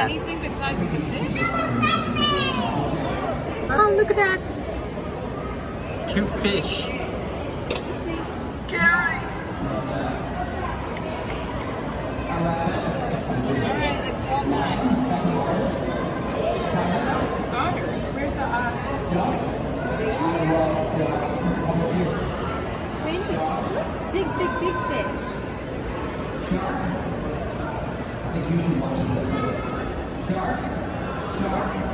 that. Anything besides the fish? Oh, look at that. Cute fish. Gary! Alright, let's go back. Otters, where's the otters? Big fish. I think you should watch this. Shark.